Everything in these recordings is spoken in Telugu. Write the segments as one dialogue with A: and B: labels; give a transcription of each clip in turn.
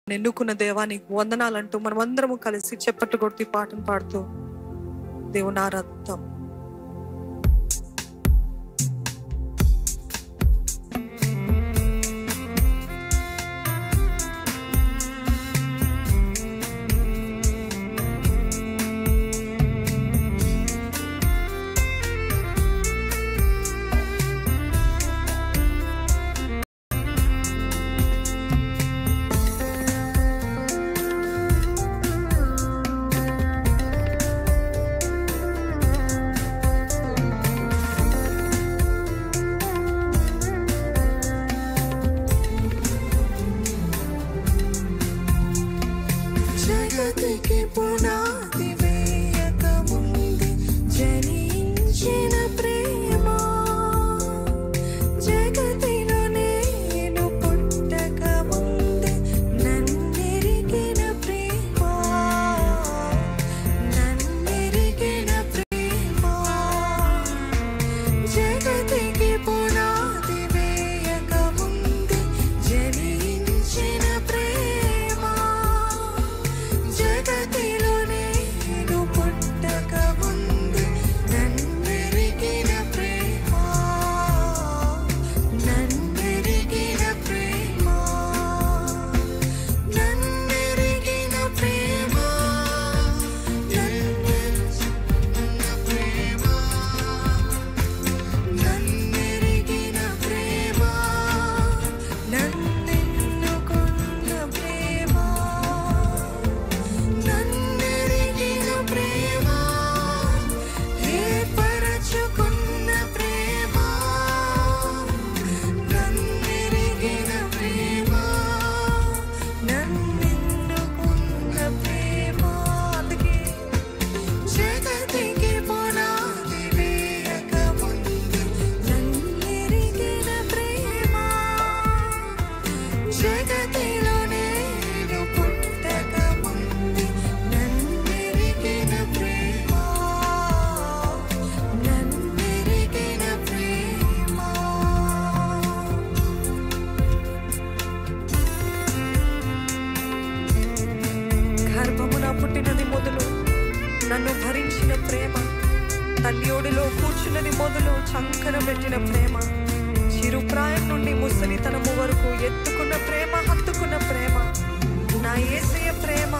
A: ఎన్నుకున్న దేవానికి వందనాలంటూ మనం అందరము కలిసి చెప్పట్టు కొడుతూ పాటను పాడుతూ దేవుని ఆరాధిద్దాం. పుట్టినది మొదలు నన్ను భరించిన ప్రేమ, తల్లి ఒడిలో కూర్చున్నది మొదలు చంకన పెట్టిన ప్రేమ, చిరుప్రాయం నుండి ముసలితనము వరకు ఎత్తుకున్న ప్రేమ, హత్తుకున్న ప్రేమ, నా యేసయ్య ప్రేమ.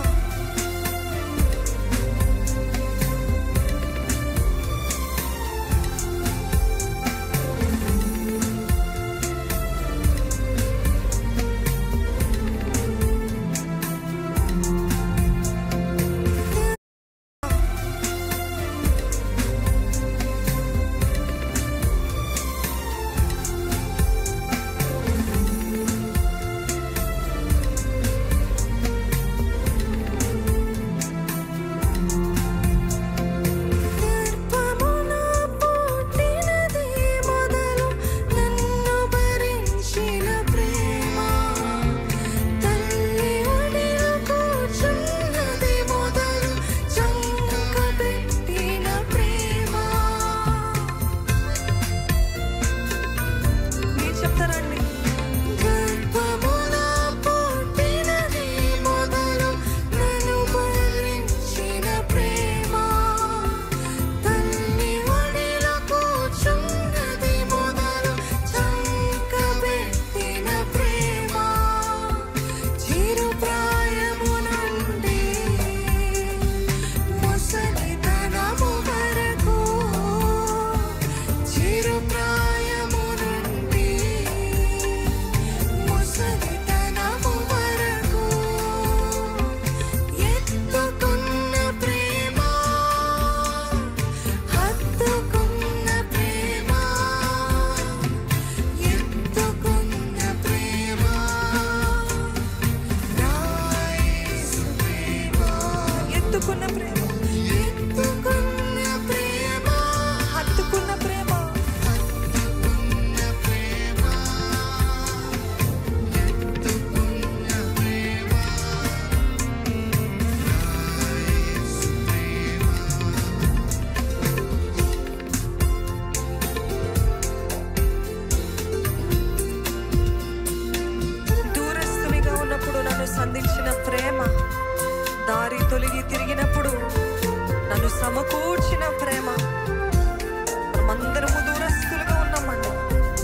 A: సంధించిన ప్రేమ, దారి తొలగి తిరిగినప్పుడు నన్ను సమకూర్చిన ప్రేమ. మనమందరము దూరస్తులుగా ఉన్నామండి,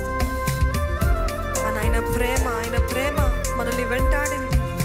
A: కానీ ఆయన ప్రేమ మనల్ని వెంటాడింది.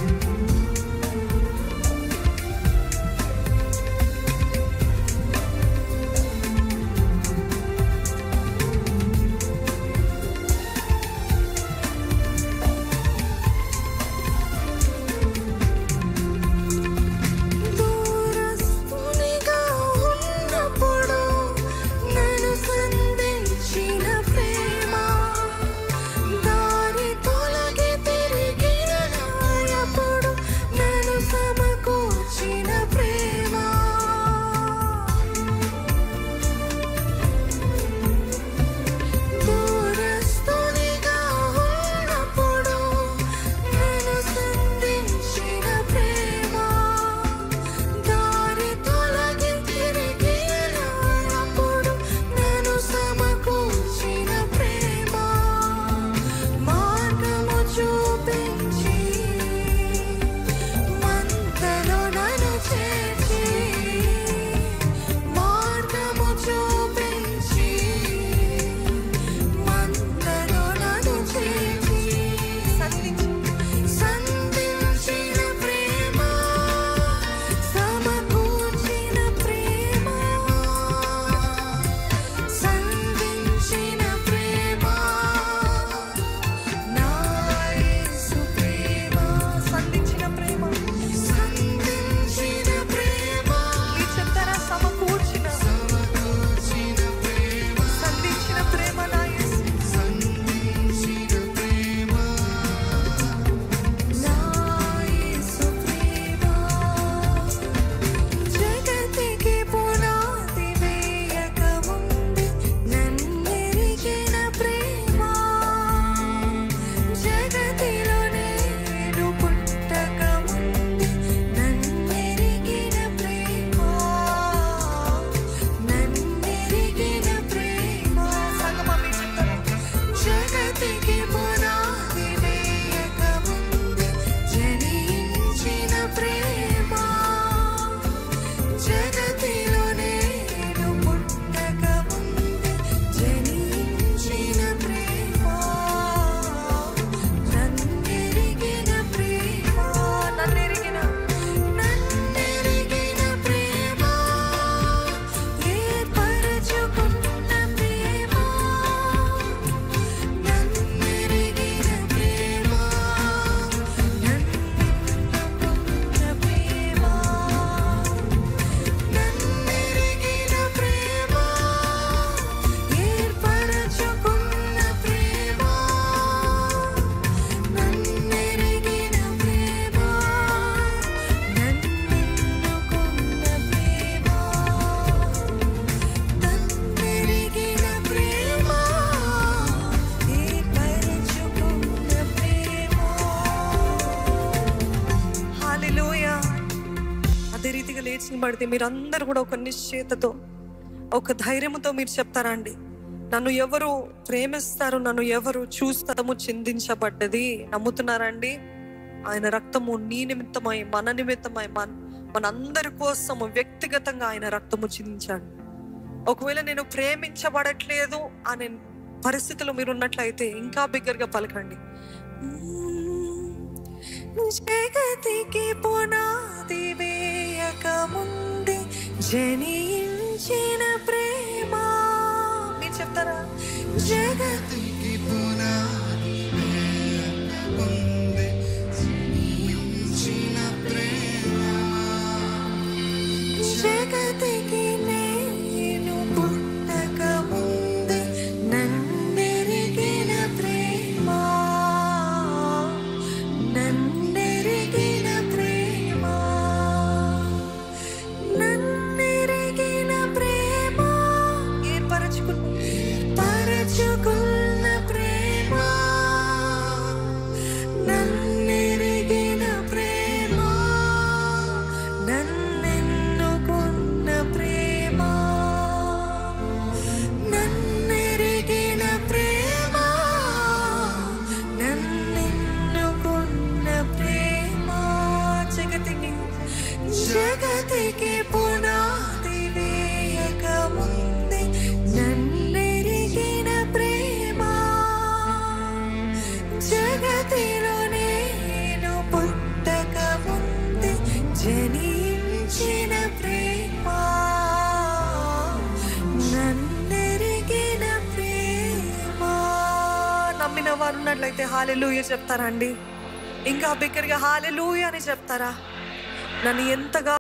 A: పడితే మీరందరూ కూడా ఒక నిశ్చయతతో, ఒక ధైర్యంతో మీరు చెప్తారండి, నన్ను ఎవరు ప్రేమిస్తారు, నన్ను ఎవరు చూస్తాము చిందించబడ్డది. నమ్ముతున్నారండి? ఆయన రక్తము నీ నిమిత్తమై, మన నిమిత్తమై, మనందరి కోసము వ్యక్తిగతంగా ఆయన రక్తము చిందించాడు. ఒకవేళ నేను ప్రేమించబడట్లేదు అనే పరిస్థితుల్లో మీరు ఉన్నట్లయితే ఇంకా బిగ్గరగా పలకండి, జగతికి పునాది వేయక ముందే జనించిన ప్రేమ. మీరు చెప్తారా? జగతికి పునాది వేయక ముందే జనించిన ప్రేమ, జగతికి నేను పుట్టక ముందే నన్నెరిగిన ప్రేమ, నన్నెరిగిన ప్రేమ, నన్నెరిగిన ప్రేమ, ఏర్పరచుకున్న జగతికి పునాది వేయక ముందే నన్నెరిగిన ప్రేమ, జగతిలో నేను పుట్టక ముందే జనించిన ప్రేమ, నన్నెరిగిన ప్రేమ. నమ్మిన వారు ఉన్నట్లయితే హల్లెలూయా చెప్తారా అండి? ఇంకా బిగ్గరగా హల్లెలూయా అని చెప్తారా? నన్ను ఎంతగా